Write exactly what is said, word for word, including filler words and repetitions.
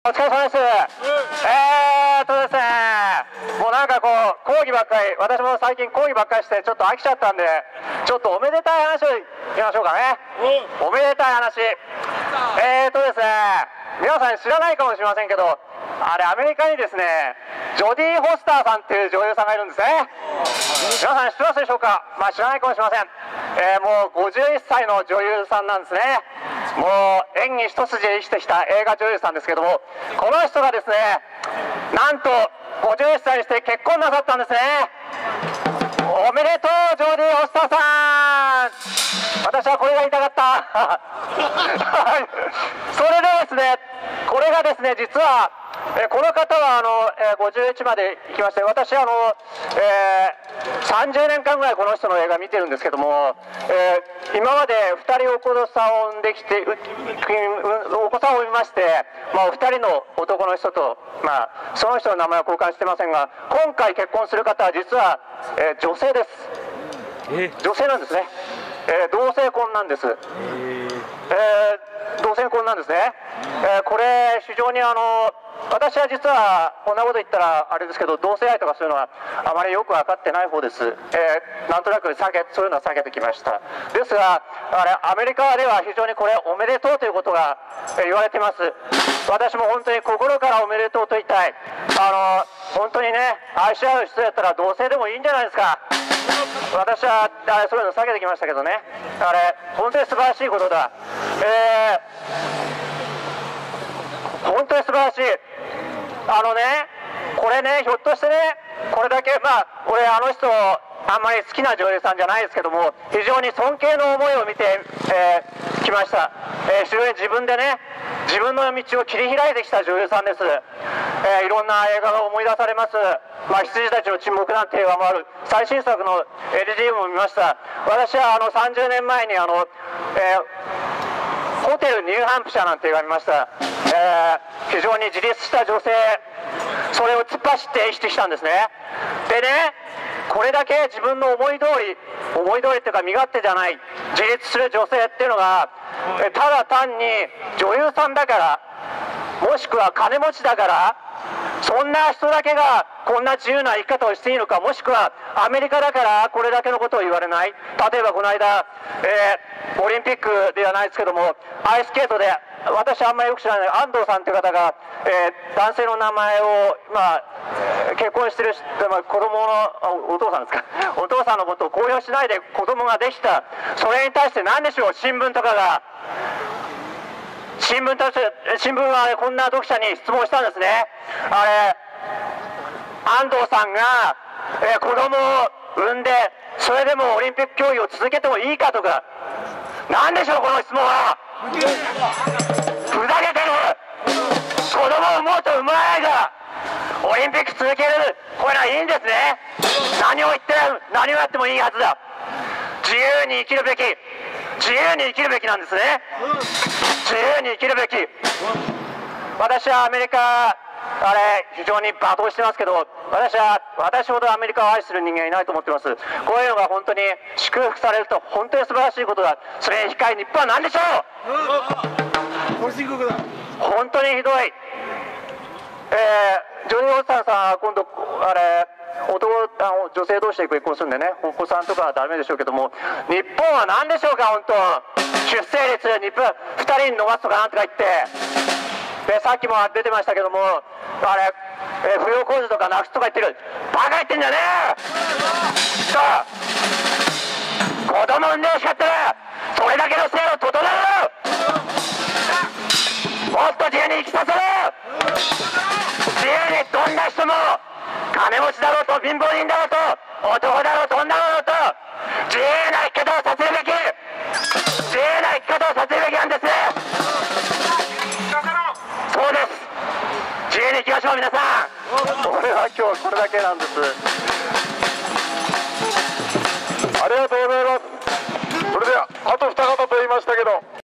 お疲れ様です。えーっとですね、もうなんかこう講義ばっかり、私も最近講義ばっかりしてちょっと飽きちゃったんで、ちょっとおめでたい話を言いましょうかね。おめでたい話。えーっとですね、皆さん知らないかもしれませんけど、あれアメリカにですね、ジョディ・ホスターさんっていう女優さんがいるんですね。皆さん知ってますでしょうか。まあ知らないかもしれません。えー、もうごじゅういっさいの女優さんなんですね。もう演技一筋で生きてきた映画女優さんですけども、この人がですね、なんとごじゅういっさいにして結婚なさったんですね。おめでとうジョディ・ホスターさん。私はこれが言いたかったそれでですね、これがですね、実はえこの方はあの、えー、ごじゅういちまで行きまして、私はあの、えー、さんじゅうねんかんぐらいこの人の映画見てるんですけども、えー、今までふたりお子さんを産んできて、お子さんを産みまして、まあ、ふたりの男の人と、まあ、その人の名前は交換してませんが、今回結婚する方は実は、えー、女性です。え女性なんですね。えー、同性婚なんです。えー、同性婚なんですね。えー、これ非常にあの私は実はこんなこと言ったらあれですけど、同性愛とかそういうのはあまりよく分かってない方です。えー、なんとなく避けそういうのは避けてきました。ですがあれアメリカでは非常にこれおめでとうということが、えー、言われています。私も本当に心からおめでとうと言いたい。あの本当にね、愛し合う人やったら同性でもいいんじゃないですか。私はあれそういうの避けてきましたけどね、あれ本当に素晴らしいことだ。えー、本当に素晴らしい。あのね、これね、ひょっとしてね、これだけ、まあ俺あの人あんまり好きな女優さんじゃないですけども、非常に尊敬の思いを見てき、えー、来ました。えー、非常に自分でね、自分の道を切り開いてきた女優さんです。えー、いろんな映画が思い出されます。まあ、羊たちの沈黙なんて映画もある。最新作の エルジー も見ました。私はあのさんじゅうねんまえにあの、えー、ホテルニューハンプシャーなんて映画見ました。えー、非常に自立した女性、それを突っ走って演出したんですね。でね、これだけ自分の思い通り、思い通りっていうか身勝手じゃない、自立する女性っていうのが、ただ単に女優さんだから、もしくは金持ちだから、そんな人だけがこんな自由な生き方をしていいのか、もしくはアメリカだからこれだけのことを言われない。例えばこの間、えー、オリンピックではないですけども、アイススケートで私あんまりよく知らない安藤さんという方が、えー、男性の名前を、まあ、結婚してる、まあ、子供のお父さんですかお父さんのことを公表しないで子供ができた。それに対して何でしょう、新聞とかが新聞として新聞はこんな読者に質問したんですね。あれ安藤さんが、えー、子供を産んでそれでもオリンピック競技を続けてもいいかとか、何でしょうこの質問は。ふざけてる。子供を産もうと産まないがオリンピック続ける、これはいいんですね。何を言って何をやってもいいはずだ。自由に生きるべき、自由に生きるべきなんですね。自由に生きるべき。私はアメリカあれ非常に罵倒してますけど、私は私ほどアメリカを愛する人間はいないと思ってます。こういうのが本当に祝福されると本当に素晴らしいことだ。それに引き換え日本は何でしょう。本当にひどい。えー、ジョニー・オースターさんは今度あれ男あの女性同士で結婚するんでね、お子さんとかはダメでしょうけども、日本は何でしょうか。本当出生率日本ふたりに伸ばすとかなんとか言って、でさっきも出てましたけども、あれ、えー、扶養控除とかなくすとか言ってる。バカ言ってんじゃねえ。そう子供産んでほしかったらそれだけの制度整えろ。もっと自由に生きさせろ。自由にどんな人も金持ちだろうと貧乏人だろうと男だろうと女だろうと自由な生き方をさせるべき、自由な生き方をさせるべきなんですね。そうです。自由に生きましょう皆さん。俺は今日これだけなんです。 ありがとうございます。それではあと二方と言いましたけど